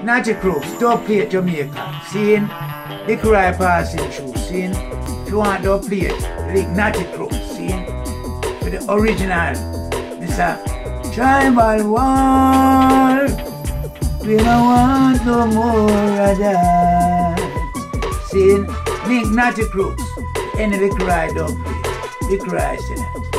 Natty Crooks, Dubplate Jamaica, seeing the cry passing through, seeing if you want Dubplate, like Natty Crooks, seeing to the original, this a tribal war, we don't want no more of that, seeing Natty Crooks, end of the cry Dubplate, the cry,